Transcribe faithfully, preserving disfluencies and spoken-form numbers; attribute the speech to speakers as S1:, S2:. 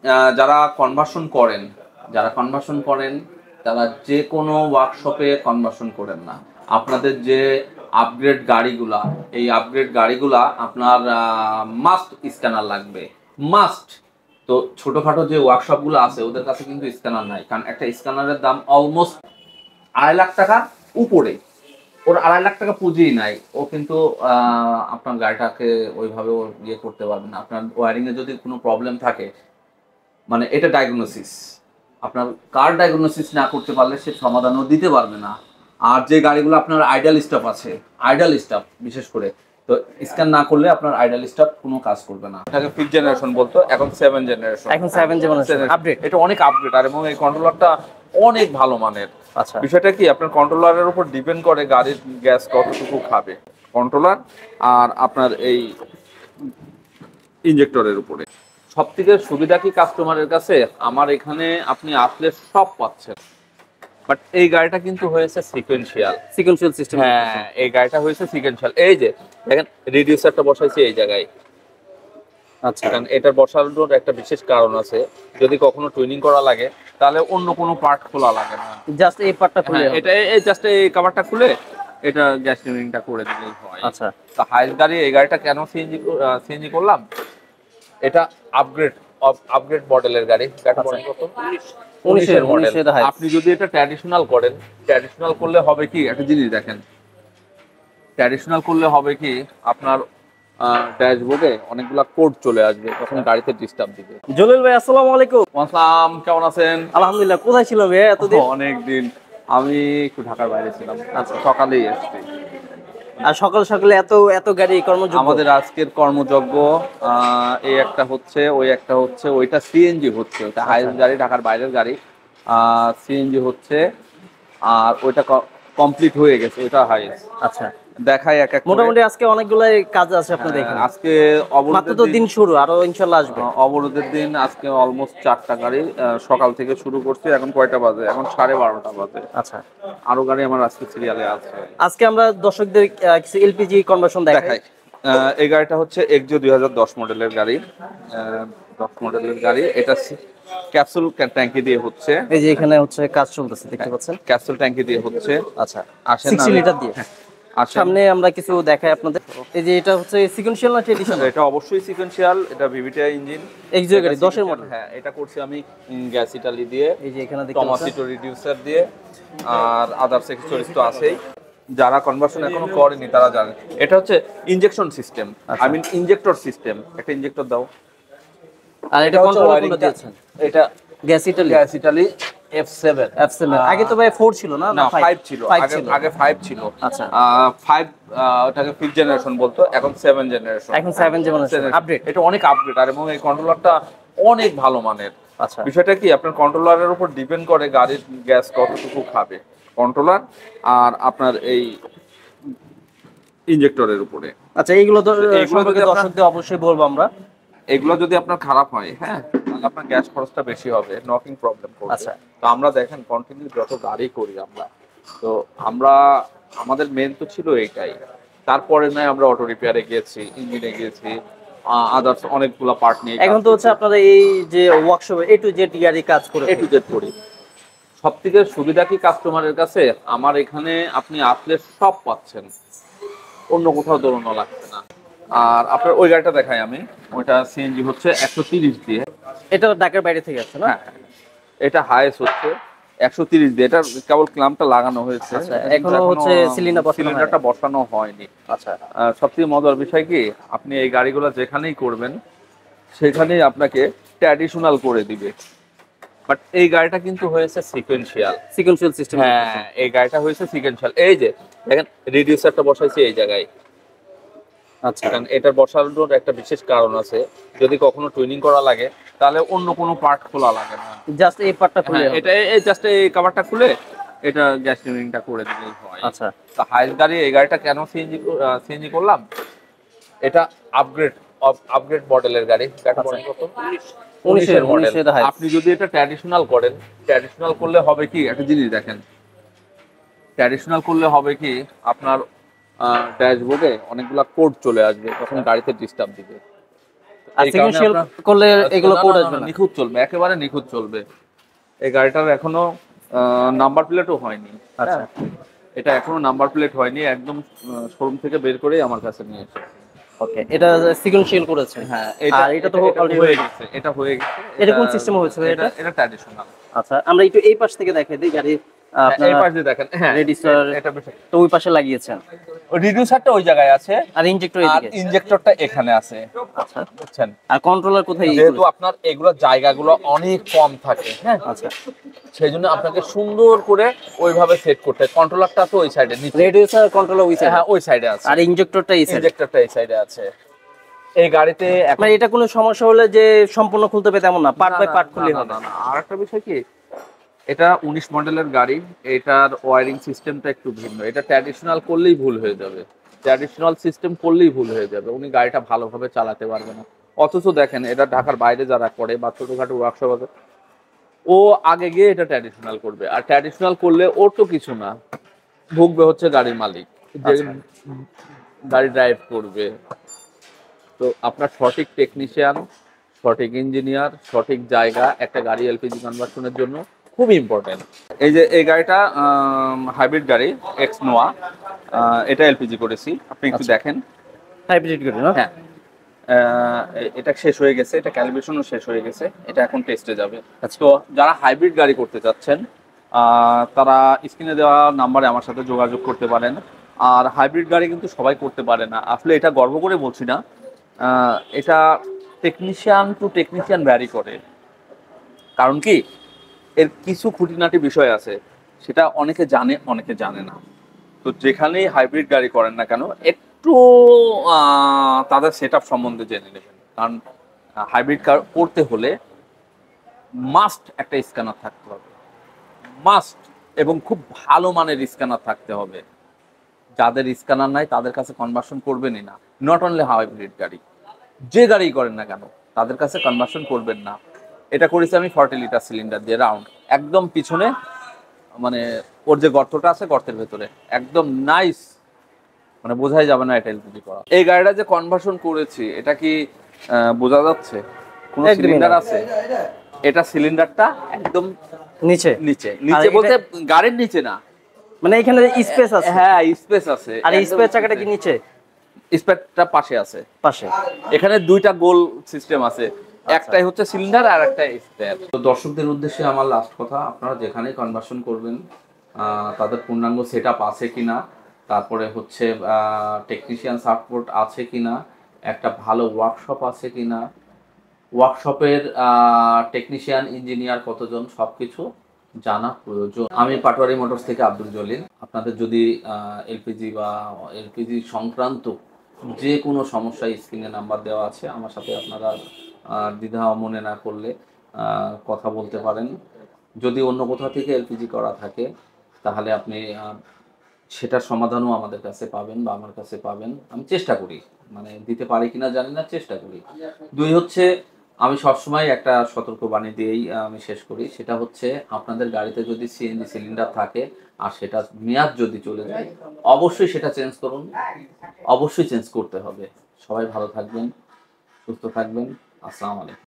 S1: যারা কনভার্সন করেন যারা কনভার্সন করেন তারা যে কোনো ওয়ার্কশপে কনভার্সন করেন না। আপনাদের যে আপগ্রেড গাড়িগুলা, এই আপগ্রেড গাড়িগুলা আপনার মাস্ট স্ক্যানার লাগবে, মাস্ট। তো ছোটোখাটো যে ওয়ার্কশপগুলো আছে ওদের কাছে কিন্তু স্ক্যানার নাই, কারণ একটা স্ক্যানারের দাম অলমোস্ট আড়াই লাখ টাকার উপরে। ওর আড়াই লাখ টাকা পুঁজিই নাই, ও কিন্তু আপনার গাড়িটাকে ওইভাবে ইয়ে করতে পারবে না। আপনার ওয়ারিংয়ে যদি কোনো প্রবলেম থাকে, মানে এটা ডায়াগনোসিস, আপনার কার ডায়াগনোসিস না করতে পারলে সে সমাধানও দিতে পারবে না। আর যে গাড়িগুলো আপনার আইডাল স্টাফ আছে, আইডাল স্টাফ বিশেষ করে, তো স্ক্যান না করলে আপনার আইডাল স্টাফ কোনো কাজ করবে না। এটাকে ফিফথ জেনারেশন বলতো, এখন সেভেন জেনারেশন,
S2: এখন সেভেন জেনারেশন আপডেট।
S1: এটা অনেক আপডেট, আর এবং এই কন্ট্রোলারটা অনেক ভালো মানের।
S2: আচ্ছা,
S1: বিষয়টা কি, আপনার কন্ট্রোলারের উপর ডিপেন্ড করে গাড়ির গ্যাস কতটুকু খাবে কন্ট্রোলার, আর আপনার এই ইনজেক্টরের উপরে। সব থেকে সুবিধা কি কাস্টমারের কাছে, আমার এখানে আপনি আসলে সব পাচ্ছেন, বাট এই গাড়িটা কিন্তু হয়েছে সিকোয়েন্সিয়াল
S2: সিকোয়েন্সিয়াল সিস্টেম।
S1: হ্যাঁ, এই গাড়িটা হয়েছে সিকোয়েন্সিয়াল। এই যে দেখেন রিডিউসারটা বসাইছে এই জায়গায়।
S2: আচ্ছা,
S1: কারণ এটার বসানোর একটা বিশেষ কারণ আছে, যদি কখনো টুইনিং করা লাগে তাহলে অন্য কোনো পার্ট খোলা লাগে না,
S2: জাস্ট এই পার্টটা খুলে,
S1: এটা এই জাস্ট এই কভারটা খুলে এটা গ্যাস টুইনিংটা করে দিলেই হয়।
S2: আচ্ছা,
S1: তো হাইস গাড়ি এই গাড়িটা কেন সিএনজি সিএনজি করলাম, এটা আপগ্রেড আপগ্রেড মডেলের গাড়ি। উনিশের মডেল। আপনি যদি এটা ট্র্যাডিশনাল করেন, ট্র্যাডিশনাল করলে হবে কি, একটা জিনিস দেখেন, ট্র্যাডিশনাল করলে হবে কি, আপনার ড্যাশবোর্ডে অনেকগুলা কোড চলে আসবে, তখন গাড়িতে ডিস্টার্ব দিবে।
S2: জলিল ভাই আসসালামু আলাইকুম।
S1: আসসালাম, কেমন আছেন?
S2: আলহামদুলিল্লাহ। কোথায় ছিল ভাই এতদিন?
S1: অনেক দিন, আমি একটু ঢাকার বাইরে ছিলাম। আচ্ছা, সকালেই এসেছি।
S2: আর সকাল সকালে এত এত গাড়ি কর্মযোগ্য?
S1: আমাদের আজকের কর্মযজ্ঞ এই একটা হচ্ছে, ওই একটা হচ্ছে, ওইটা সিএনজি হচ্ছে, ওটা হাইস গাড়ি, ঢাকার বাইরের গাড়ি, সিএনজি হচ্ছে, আর ওইটা কমপ্লিট হয়ে গেছে, ওইটা হাইস।
S2: আচ্ছা,
S1: দেখাই এক এক
S2: মোটামুটি আজকে অনেকগুলো কাজ আছে আপনাদের এখানে।
S1: আজকে
S2: মাত্র তো দিন শুরু, আরো ইনশাআল্লাহ আসবে।
S1: অবরোধের দিন আজকে অলমোস্ট চারটা গাড়ি সকাল থেকে শুরু করছি। এখন কয়টা বাজে? এখন সাড়ে বারোটা বাজে।
S2: আচ্ছা,
S1: আরো গাড়ি আমার আজকে সিরিয়ালে আছে।
S2: আজকে আমরা দর্শকদের কিছু এলপিজি কনভার্সন দেখাই।
S1: এই গাড়িটা হচ্ছে এক্সজো দুই হাজার দশ মডেলের গাড়ি, দশ মডেলের গাড়ি। এটা ক্যাপসুল ট্যাঙ্কি দিয়ে হচ্ছে,
S2: এই যে এখানে হচ্ছে কাজ চলতেছে, দেখতে পাচ্ছেন,
S1: ক্যাপসুল ট্যাঙ্কি দিয়ে হচ্ছে।
S2: আচ্ছা,
S1: আসেন
S2: সিক্সটি লিটার দিয়ে। আর সামনে আমরা কিছু দেখাই আপনাদের। এই যে এটা হচ্ছে সিকোয়েন্সিয়াল না ট্র্যাডিশনাল?
S1: এটা অবশ্যই সিকোয়েন্সিয়াল, এটা ভিভিটিআই ইঞ্জিন,
S2: এক্সজো গাড়ি দশ এর মডেল।
S1: হ্যাঁ, এটা করছি আমি গ্যাস ইটালি দিয়ে,
S2: এই যে এখানে দেখতে পাচ্ছেন
S1: টমাসিটো রিডিউসার দিয়ে, আর আদার্স এক্সেসরিজ তো আছেই। যারা কনভার্সন এখনো করেনি তারা জানে। এটা হচ্ছে injection system, I mean injector system. একটা ইনজেক্টর দাও।
S2: আর এটা কন্ট্রোলার কোনটা দিয়েছেন?
S1: এটা
S2: gas Italy,
S1: gas Italy F seven.
S2: F seven আগে তো ভাই ফোর ছিল না?
S1: না, ফাইভ ছিল আগে, আগে ফাইভ ছিল।
S2: আচ্ছা,
S1: ফাইভ ওটাকে ফিফথ জেনারেশন বলতো, এখন সেভেন জেনারেশন।
S2: এখন সেভেন জেনারেশন আপডেট।
S1: এটা অনেক আপডেট, আর এবং এই কন্ট্রোলারটা অনেক ভালো মানের।
S2: আচ্ছা,
S1: বিষয়টা কি, আপনার কন্ট্রোলারের উপর ডিপেন্ড করে গাড়ির গ্যাস কতটুকু খাবে কন্ট্রোলার, আর আপনার এই ইনজেক্টরের উপরে।
S2: আচ্ছা, এইগুলো সম্পর্কে দর্শকদের অবশ্যই বলবো আমরা।
S1: এগুলো যদি আপনার খারাপ হয়, হ্যাঁ, তাহলে আপনার গ্যাস খরচটা বেশি হবে, নকিং প্রবলেম করবে।
S2: আচ্ছা,
S1: তো আমরা দেখেন কন্টিনিউ যত গাড়ি করি আমরা, তো আমরা আমাদের মেন তো ছিল এইটাই। তারপরে নয় আমরা অটো রিপেয়ারে গিয়েছি, ইঞ্জিনে গিয়েছি, আদার্স অনেকগুলো পার্ট নিয়ে।
S2: এখন তো হচ্ছে আপনারা এই যে ওয়ার্কশপে এ টু জেড গাড়ি কাজ করে,
S1: এ টু জেড করি। সব থেকে সুবিধা কি কাস্টমারের কাছে, আমার এখানে আপনি আসলে সব পাচ্ছেন, অন্য কোথাও দৌড়ানো লাগছে না। আর আপনার ওই গাড়িটা দেখাই আমি, ওইটা সিএনজি হচ্ছে একশো তিরিশ দিয়ে।
S2: এটা ঢাকার বাইরে থেকে আসছে না?
S1: হ্যাঁ, এটা হাইস হচ্ছে একশো তিরিশ দিয়ে। এটা কেবল ক্লাম্পটা লাগানো হয়েছে,
S2: এখনো হচ্ছে
S1: সিলিন্ডারটা বসানো হয়নি।
S2: আচ্ছা,
S1: সবথেকে মজার বিষয় কি, আপনি এই গাড়িগুলো যেখানেই করবেন সেখানেই আপনাকে ট্র্যাডিশনাল করে দিবে, বাট এই গাড়িটা কিন্তু হয়েছে সিকোয়েন্সিয়াল
S2: সিকোয়েন্সিয়াল সিস্টেম।
S1: হ্যাঁ, এই গাড়িটা হয়েছে সিকোয়েন্সিয়াল। এই যে দেখেন রিডিউসারটা বসাইছে এই জায়গায়।
S2: আচ্ছা,
S1: কারণ এটার বসানোর একটা বিশেষ কারণ আছে, যদি কখনো টুইনিং করা লাগে তাহলে অন্য কোনো পার্ট খোলা লাগে না,
S2: জাস্ট এই পার্টটা খুলে,
S1: এটা এই জাস্ট এই কভারটা খুলে এটা গ্যাস টুইনিংটা করে দিলেই হয়।
S2: আচ্ছা,
S1: তো হাইস গাড়ি এই গাড়িটা কেন সিএনজি সিএনজি করলাম, এটা আপগ্রেড আপগ্রেড মডেলের গাড়ি। উনিশের মডেল। আপনি যদি এটা ট্র্যাডিশনাল করেন, ট্র্যাডিশনাল করলে হবে কি, একটা জিনিস দেখেন, ট্র্যাডিশনাল করলে হবে কি, আপনার ড্যাশবোর্ডে অনেকগুলা কোড চলে আসবে, তখন গাড়িতে ডিস্টার্ব দিবে। তো
S2: আর সিকোয়েন্সিয়াল করলে এগুলো কোড আসবে না,
S1: নিখুঁত চলবে, একেবারে নিখুঁত চলবে। এই গাড়িটার এখনো নাম্বার প্লেটও হয়নি।
S2: আচ্ছা,
S1: এটা এখনো নাম্বার প্লেট হয়নি, একদম শোরুম থেকে বের করেই আমার কাছে নিয়ে এসেছে।
S2: ওকে, এটা সিকোয়েন্সিয়াল করেছে।
S1: হ্যাঁ,
S2: আর এটা তো অলরেডি
S1: হয়ে গেছে, এটা হয়ে গেছে।
S2: এটা কোন সিস্টেম হয়েছে এটা?
S1: এটা ট্র্যাডিশনাল।
S2: আচ্ছা, আমরা একটু এই পাশ থেকে দেখাই দিই গাড়ি। আপনারা
S1: এই পাশে দেখেন, হ্যাঁ
S2: রেডিস্টার
S1: এটা বেশ,
S2: তো ওই পাশে লাগিয়েছেন,
S1: ওই রিডিউসারটা ওই জায়গায় আছে
S2: আর ইনজেক্টর
S1: আর
S2: এদিকে।
S1: ইনজেক্টরটা এখানে আছে।
S2: আচ্ছা,
S1: বুঝছেন?
S2: আর কন্ট্রোলার কোথায়?
S1: যেহেতু আপনার এগুলো জায়গাগুলো অনেক কম থাকে, হ্যাঁ,
S2: আচ্ছা,
S1: সেই জন্য আপনাকে সুন্দর করে ওইভাবে সেট করতে। কন্ট্রোলারটা তো ওই সাইডে, নিচে
S2: রেডিউসার কন্ট্রোলার ওই সাইডে,
S1: হ্যাঁ ওই সাইডে আছে,
S2: আর ইনজেক্টরটা এই সাইডে।
S1: ইনজেক্টরটা এই সাইডে আছে। এই গাড়িতে
S2: মানে এটা কোনো সমস্যা হলে যে সম্পূর্ণ খুলতে হবে তেমন না, পার্ট বাই পার্ট খুললে হবে।
S1: না না, আর একটা বিষয় কি, এটা উনিশ মডেলের গাড়ি, এটার ওয়্যারিং সিস্টেমটা একটু ভিন্ন। এটা ট্র্যাডিশনাল করলেই ভুল হয়ে যাবে, ট্র্যাডিশনাল সিস্টেম করলেই ভুল হয়ে যাবে, উনি গাড়িটা ভালোভাবে চালাতে পারবে না। অথচ দেখেন, এটা ঢাকার বাইরে যারা করে বা ছোটোখাটো ওয়ার্কশপ আছে, ও আগে গিয়ে এটা ট্র্যাডিশনাল করবে। আর ট্র্যাডিশনাল করলে ওর তো কিছু না, ভুগবে হচ্ছে গাড়ির মালিক, যে গাড়ি ড্রাইভ করবে। তো আপনার সঠিক টেকনিশিয়ান, সঠিক ইঞ্জিনিয়ার, সঠিক জায়গা একটা গাড়ি এলপিজি কনভার্সনের জন্য খুব ইম্পর্টেন্ট। এই যে এই গাড়িটা হাইব্রিড গাড়ি, এক্স নোয়া, এটা এলপিজি করেছি, আপনি একটু দেখেন।
S2: হাইব্রিড গাড়ি না?
S1: হ্যাঁ, এটা শেষ হয়ে গেছে, এটা ক্যালিব্রেশনও শেষ হয়ে গেছে, এটা এখন টেস্টে যাবে। তো যারা হাইব্রিড গাড়ি করতে চাচ্ছেন, তারা স্ক্রিনে দেওয়া নাম্বারে আমার সাথে যোগাযোগ করতে পারেন। আর হাইব্রিড গাড়ি কিন্তু সবাই করতে পারে না, আসলে এটা গর্ব করে বলছি না, এটা টেকনিশিয়ান টু টেকনিশিয়ান ভ্যারি করে। কারণ কি, এর কিছু খুঁটিনাটি বিষয় আছে, সেটা অনেকে জানে, অনেকে জানে না। তো যেখানেই হাইব্রিড গাড়ি করেন না কেন, একটু তাদের সেট আপ সম্বন্ধে জেনে নেবেন। কারণ হাইব্রিড কার করতে হলে মাস্ট একটা স্ক্যানার থাকতে হবে, মাস্ট, এবং খুব ভালো মানের স্ক্যানার থাকতে হবে। যাদের স্ক্যানার নাই তাদের কাছে কনভার্সন করবেনই না। নট অনলি হাইব্রিড গাড়ি, যে গাড়ি করেন না কেন তাদের কাছে কনভার্সন করবেন না। এটা করেছি আমি ফর্টি লিটার সিলিন্ডার দিয়ে, রাউন্ড, একদম পিছনে, মানে ওর যে গর্তটা আছে গর্তের ভেতরে, একদম নাইস, মানে বোঝাই যাবে না এটা এলপিজি করা। এই গাড়িটা যে কনভার্সন করেছি, এটা কি বোঝা যাচ্ছে কোন সিলিন্ডার আছে? এটা সিলিন্ডারটা একদম নিচে, নিচে নিচে বলতে গাড়ির নিচে না,
S2: মানে এখানে স্পেস আছে।
S1: হ্যাঁ স্পেস আছে।
S2: আর স্পেস চাকাটা কি নিচে?
S1: স্পেসটা পাশে আছে, পাশে। এখানে দুইটা গোল সিস্টেম আছে, একটাই হচ্ছে সিলিন্ডার আর একটা স্পেয়ার। তো দর্শকদের উদ্দেশ্যে আমার লাস্ট কথা, আপনারা যেখানে কনভার্সন করবেন তাদের পূর্ণাঙ্গ সেটআপ আছে কিনা, তারপরে হচ্ছে টেকনিশিয়ান সাপোর্ট আছে কিনা, একটা ভালো ওয়ার্কশপ আছে কিনা, ওয়ার্কশপের টেকনিশিয়ান ইঞ্জিনিয়ার কতজন, সবকিছু জানা প্রয়োজন। আমি পাটোয়ারি মোটরস থেকে আব্দুল জলিল। আপনাদের যদি এলপিজি বা এলপিজি সংক্রান্ত যে কোনো সমস্যায় স্ক্রিনে নাম্বার দেওয়া আছে, আমার সাথে আপনারা দ্বিধা মনে না করলে কথা বলতে পারেন। যদি অন্য কোথাও থেকে এলপিজি করা থাকে তাহলে আপনি সেটার সমাধানও আমাদের কাছে পাবেন বা আমার কাছে পাবেন। আমি চেষ্টা করি, মানে দিতে পারি কিনা জানি না, চেষ্টা করি। দুই হচ্ছে, আমি সবসময় একটা সতর্কবাণী দিয়েই আমি শেষ করি, সেটা হচ্ছে আপনাদের গাড়িতে যদি সিএনজি সিলিন্ডার থাকে আর সেটা মেয়াদ যদি চলে যায়, অবশ্যই সেটা চেঞ্জ করুন, অবশ্যই চেঞ্জ করতে হবে। সবাই ভালো থাকবেন, সুস্থ থাকবেন। আসসালামু আলাইকুম।